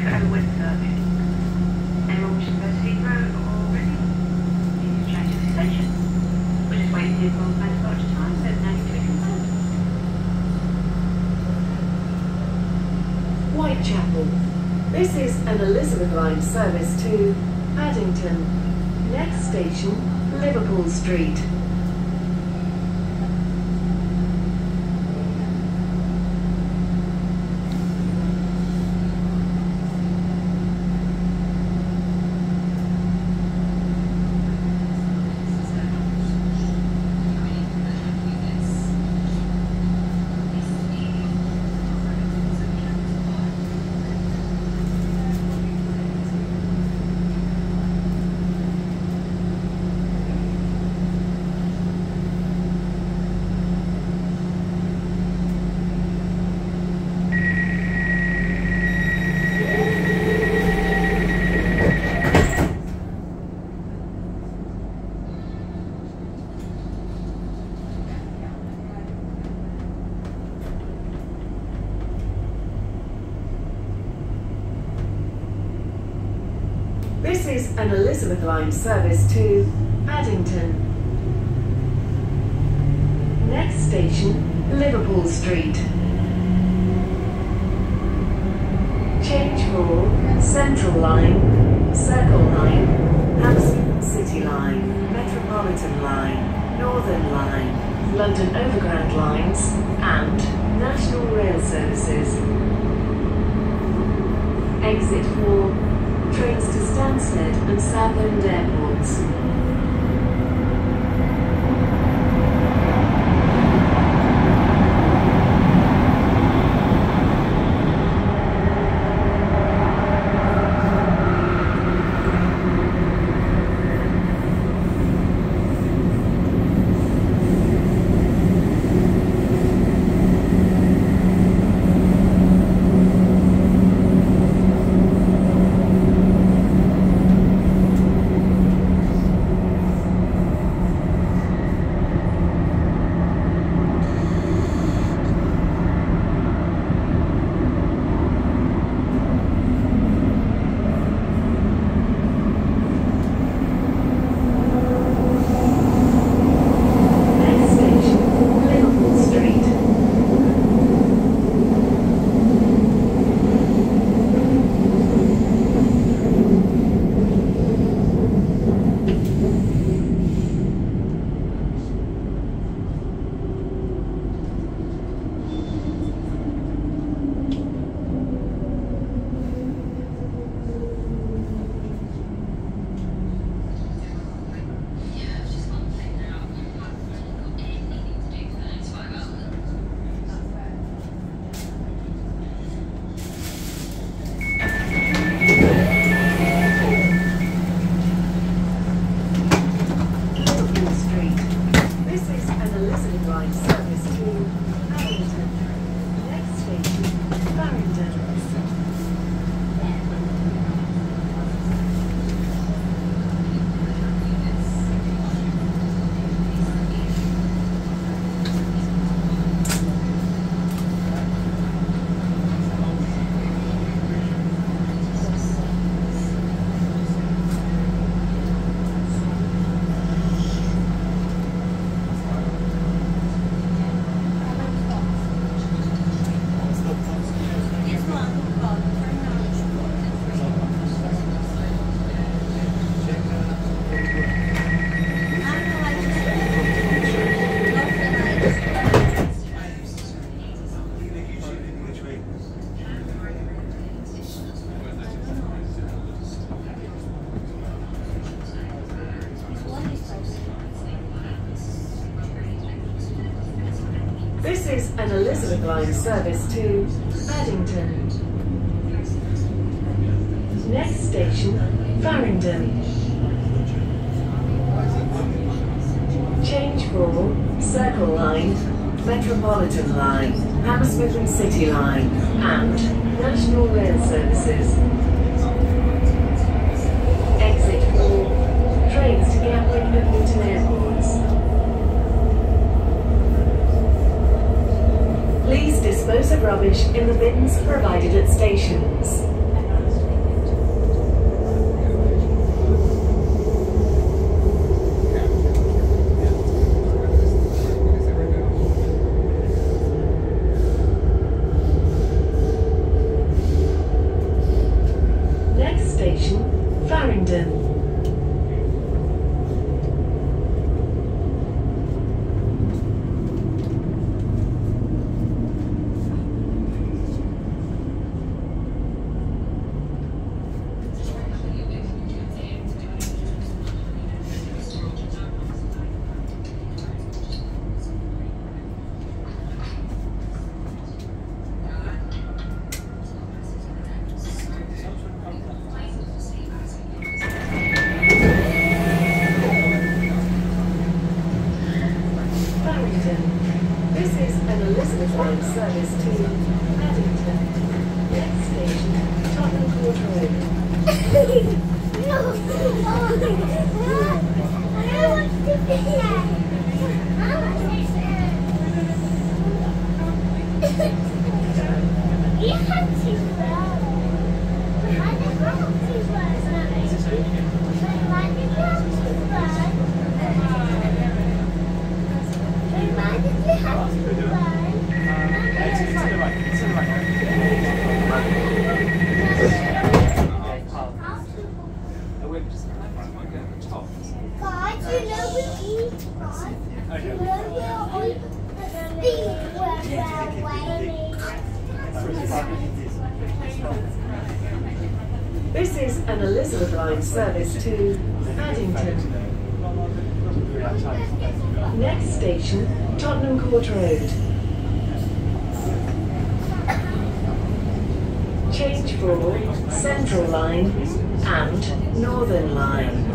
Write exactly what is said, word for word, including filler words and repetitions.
for Everwood service. Anyone wishing to go to Heathrow already? Please change to the station. We're just waiting here for the departure time, so no need to be concerned. Whitechapel. This is an Elizabeth Line service to Paddington. Next station, Liverpool Street. This is an Elizabeth Line service to Paddington. Next station, Liverpool Street. Change for Central Line, Circle Line, Hammersmith City Line, Metropolitan Line, Northern Line, London Overground Lines, and National Rail Services. Exit for trains to Stansted and Southend airports. This is an Elizabeth Line service to Paddington. Next station, Farringdon. Change for Circle Line, Metropolitan Line, Hammersmith and City Line, and National Rail Services. Exit for trains to Gatwick and Luton airports. Please dispose of rubbish in the bins provided at stations. This is an Elizabeth line service to Paddington. Next station, Tottenham Court Road. Change for Central Line and Northern Line.